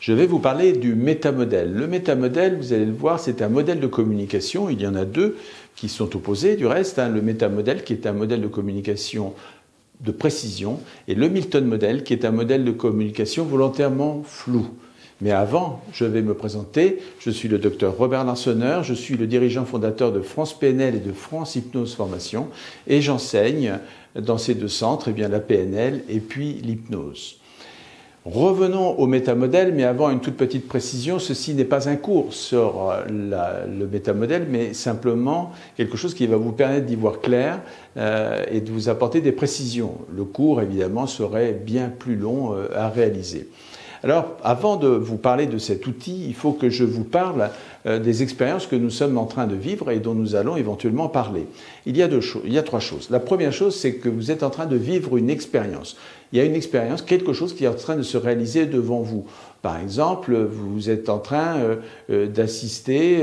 Je vais vous parler du métamodèle. Le métamodèle, vous allez le voir, c'est un modèle de communication. Il y en a deux qui sont opposés du reste. Le métamodèle qui est un modèle de communication de précision et le Milton Model qui est un modèle de communication volontairement flou. Mais avant, je vais me présenter. Je suis le docteur Robert Lansonneur, je suis le dirigeant fondateur de France PNL et de France Hypnose Formation et j'enseigne dans ces deux centres la PNL et puis l'hypnose. Revenons au métamodèle, mais avant une toute petite précision, ceci n'est pas un cours sur le métamodèle, mais simplement quelque chose qui va vous permettre d'y voir clair et de vous apporter des précisions. Le cours, évidemment, serait bien plus long à réaliser. Alors, avant de vous parler de cet outil, il faut que je vous parle des expériences que nous sommes en train de vivre et dont nous allons éventuellement parler. Il y a trois choses. La première chose, c'est que vous êtes en train de vivre une expérience. Il y a une expérience, quelque chose qui est en train de se réaliser devant vous. Par exemple, vous êtes en train d'assister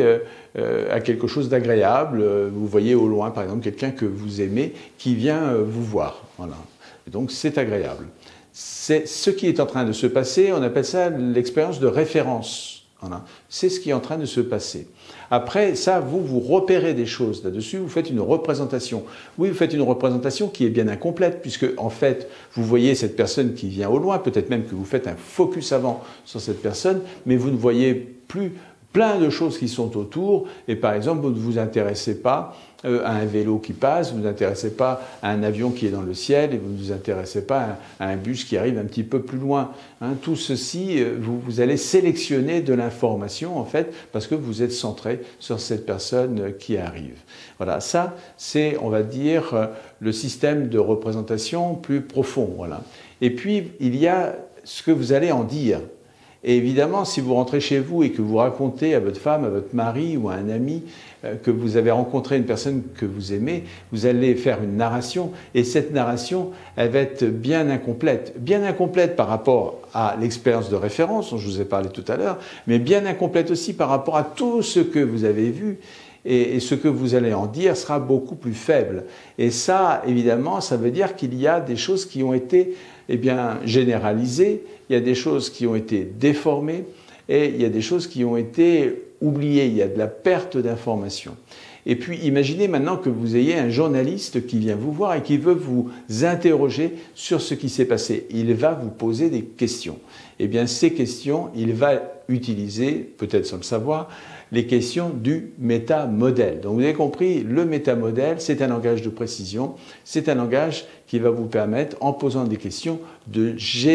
à quelque chose d'agréable. Vous voyez au loin, par exemple, quelqu'un que vous aimez qui vient vous voir. Voilà. Et donc, c'est agréable. C'est ce qui est en train de se passer, on appelle ça l'expérience de référence. Voilà. C'est ce qui est en train de se passer. Après, ça, vous repérez des choses là-dessus, vous faites une représentation. Oui, vous faites une représentation qui est bien incomplète, puisque, en fait, vous voyez cette personne qui vient au loin, peut-être même que vous faites un focus avant sur cette personne, mais vous ne voyez plus plein de choses qui sont autour, et par exemple, vous ne vous intéressez pas à un vélo qui passe, vous ne vous intéressez pas à un avion qui est dans le ciel, et vous ne vous intéressez pas à un bus qui arrive un petit peu plus loin. Tout ceci, vous allez sélectionner de l'information, en fait, parce que vous êtes centré sur cette personne qui arrive. Voilà, ça, c'est, on va dire, le système de représentation plus profond. Voilà. Et puis, il y a ce que vous allez en dire. Et évidemment, si vous rentrez chez vous et que vous racontez à votre femme, à votre mari ou à un ami que vous avez rencontré une personne que vous aimez, vous allez faire une narration. Et cette narration, elle va être bien incomplète. Bien incomplète par rapport à l'expérience de référence dont je vous ai parlé tout à l'heure, mais bien incomplète aussi par rapport à tout ce que vous avez vu. Et ce que vous allez en dire sera beaucoup plus faible. Et ça, évidemment, ça veut dire qu'il y a des choses qui ont été généralisées, il y a des choses qui ont été déformées et il y a des choses qui ont été oubliées. Il y a de la perte d'information. Et puis, imaginez maintenant que vous ayez un journaliste qui vient vous voir et qui veut vous interroger sur ce qui s'est passé. Il va vous poser des questions. Eh bien, ces questions, il va utiliser, peut-être sans le savoir, les questions du métamodèle. Donc, vous avez compris, le métamodèle, c'est un langage de précision, c'est un langage qui va vous permettre, en posant des questions, de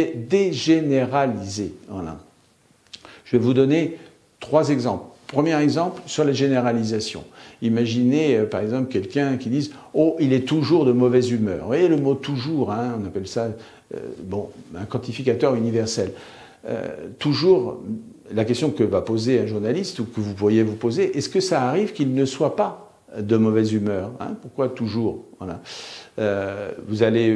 dégénéraliser. Voilà. Je vais vous donner 3 exemples. Premier exemple, sur la généralisation. Imaginez, par exemple, quelqu'un qui dise « Oh, il est toujours de mauvaise humeur ». Vous voyez le mot « toujours », on appelle ça un quantificateur universel. Toujours, la question que va poser un journaliste ou que vous pourriez vous poser, est-ce que ça arrive qu'il ne soit pas de mauvaise humeur? Pourquoi toujours? Voilà. Vous allez,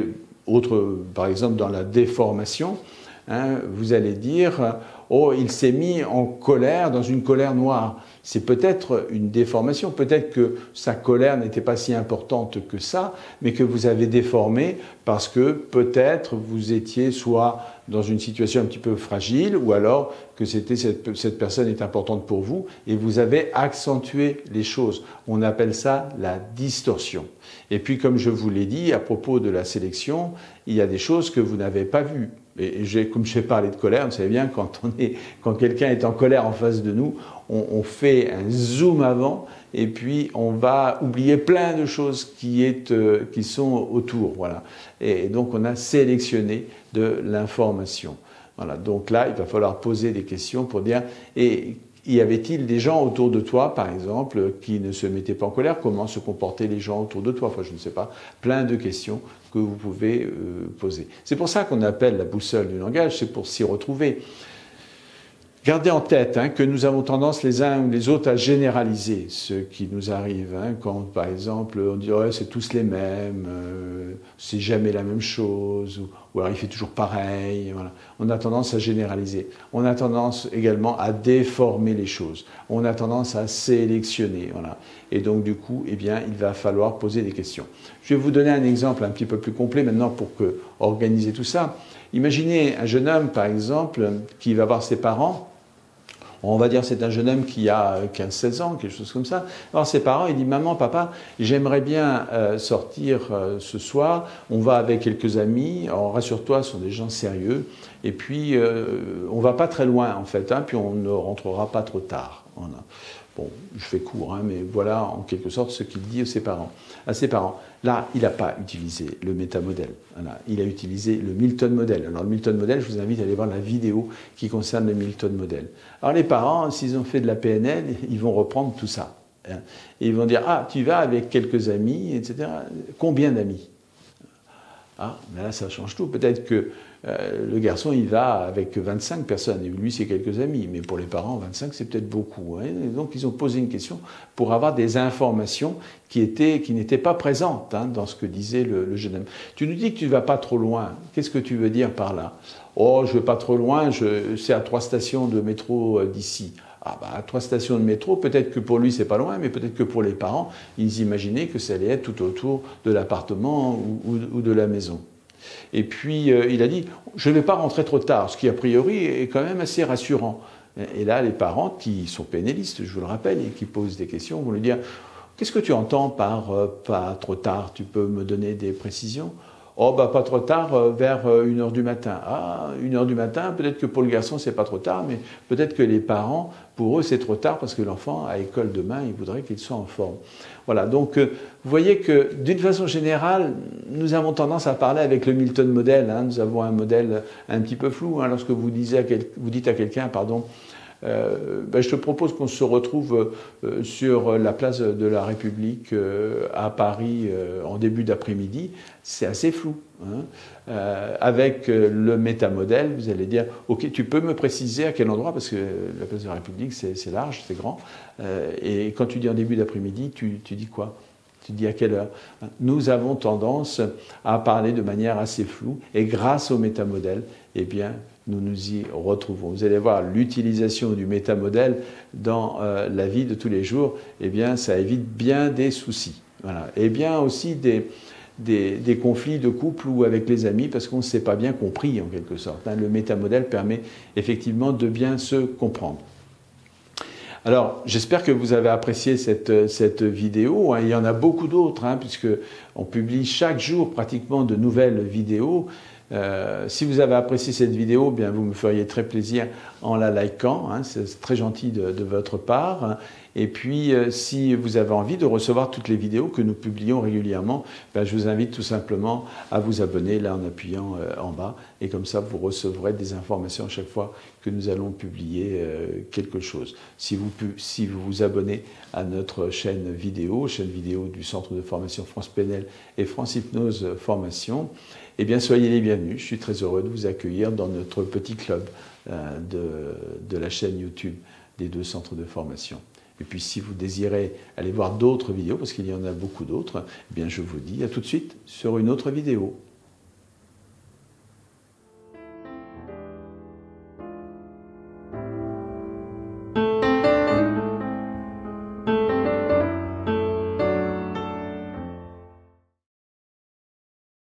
par exemple, dans la déformation, vous allez dire « Oh, il s'est mis en colère, dans une colère noire ». C'est peut-être une déformation, peut-être que sa colère n'était pas si importante que ça, mais que vous avez déformé parce que peut-être vous étiez soit dans une situation un petit peu fragile, ou alors que cette personne est importante pour vous, et vous avez accentué les choses. On appelle ça la distorsion. Et puis, comme je vous l'ai dit, à propos de la sélection, il y a des choses que vous n'avez pas vues. Et comme j'ai parlé de colère, vous savez bien, quand quelqu'un est en colère en face de nous, on fait un zoom avant et puis on va oublier plein de choses qui sont autour. Voilà. Et donc on a sélectionné de l'information. Voilà. Donc là, il va falloir poser des questions pour dire y avait-il des gens autour de toi, par exemple, qui ne se mettaient pas en colère? Comment se comportaient les gens autour de toi? Enfin, je ne sais pas. Plein de questions que vous pouvez poser. C'est pour ça qu'on appelle la boussole du langage, c'est pour s'y retrouver. Gardez en tête que nous avons tendance les uns ou les autres à généraliser ce qui nous arrive. Quand, par exemple, on dit « c'est tous les mêmes, c'est jamais la même chose », ou alors « il fait toujours pareil ». Voilà. On a tendance à généraliser. On a tendance également à déformer les choses. On a tendance à sélectionner. Voilà. Et donc, du coup, il va falloir poser des questions. Je vais vous donner un exemple un petit peu plus complet maintenant pour organiser tout ça. Imaginez un jeune homme, par exemple, qui va voir ses parents. On va dire c'est un jeune homme qui a 15-16 ans, quelque chose comme ça. Alors ses parents, il dit « Maman, papa, j'aimerais bien sortir ce soir. On va avec quelques amis. Alors rassure-toi, ce sont des gens sérieux. Et puis, on va pas très loin, en fait, hein, puis on ne rentrera pas trop tard. » Voilà. Bon, je fais court, hein, mais voilà en quelque sorte ce qu'il dit à ses parents. Là, il n'a pas utilisé le métamodèle. Voilà. Il a utilisé le Milton Model. Alors le Milton Model, je vous invite à aller voir la vidéo qui concerne le Milton Model. Alors les parents, s'ils ont fait de la PNL, ils vont reprendre tout ça. Hein, et ils vont dire, ah, tu vas avec quelques amis, etc. Combien d'amis? Ah, mais là, ça change tout. Peut-être que le garçon, il va avec 25 personnes, et lui, c'est quelques amis. Mais pour les parents, 25, c'est peut-être beaucoup. Hein. Et donc, ils ont posé une question pour avoir des informations qui n'étaient pas présentes hein, dans ce que disait le jeune homme. Tu nous dis que tu ne vas pas trop loin. Qu'est-ce que tu veux dire par là? Oh, je ne vais pas trop loin, c'est à 3 stations de métro d'ici. Ah bah, 3 stations de métro, peut-être que pour lui c'est pas loin, mais peut-être que pour les parents, ils imaginaient que ça allait être tout autour de l'appartement ou de la maison. Et puis il a dit, je ne vais pas rentrer trop tard, ce qui a priori est quand même assez rassurant. Et là, les parents qui sont pénalistes, je vous le rappelle, et qui posent des questions, vont lui dire, qu'est-ce que tu entends par pas trop tard? Tu peux me donner des précisions? Oh, bah, pas trop tard, vers 1h du matin. Ah, 1h du matin, peut-être que pour le garçon, c'est pas trop tard, mais peut-être que les parents, pour eux, c'est trop tard parce que l'enfant, à l'école demain, il voudrait qu'il soit en forme. Voilà, donc, vous voyez que, d'une façon générale, nous avons tendance à parler avec le Milton Model. Hein, nous avons un modèle un petit peu flou. Hein, lorsque vous dites à quelqu'un, pardon, ben, je te propose qu'on se retrouve sur la place de la République à Paris en début d'après-midi. C'est assez flou. Hein. Avec le métamodèle, vous allez dire, ok, tu peux me préciser à quel endroit, parce que la place de la République, c'est large, c'est grand. Et quand tu dis en début d'après-midi, tu dis quoi? Tu dis à quelle heure? Nous avons tendance à parler de manière assez floue, et grâce au métamodèle, eh bien, nous nous y retrouvons. Vous allez voir l'utilisation du métamodèle dans la vie de tous les jours, eh bien, ça évite bien des soucis. Voilà. Et bien aussi des conflits de couple ou avec les amis, parce qu'on ne s'est pas bien compris en quelque sorte. Le métamodèle permet effectivement de bien se comprendre. Alors, j'espère que vous avez apprécié cette vidéo. Il y en a beaucoup d'autres, hein, puisqu'on publie chaque jour pratiquement de nouvelles vidéos. Si vous avez apprécié cette vidéo, bien vous me feriez très plaisir en la likant, hein, c'est très gentil de votre part. Et puis, si vous avez envie de recevoir toutes les vidéos que nous publions régulièrement, ben, je vous invite tout simplement à vous abonner là en appuyant en bas. Et comme ça, vous recevrez des informations à chaque fois que nous allons publier quelque chose. Si vous vous abonnez à notre chaîne vidéo du Centre de formation France PNL et France Hypnose Formation, eh bien, soyez les bienvenus. Je suis très heureux de vous accueillir dans notre petit club de la chaîne YouTube des 2 centres de formation. Et puis, si vous désirez aller voir d'autres vidéos, parce qu'il y en a beaucoup d'autres, eh bien, je vous dis à tout de suite sur une autre vidéo.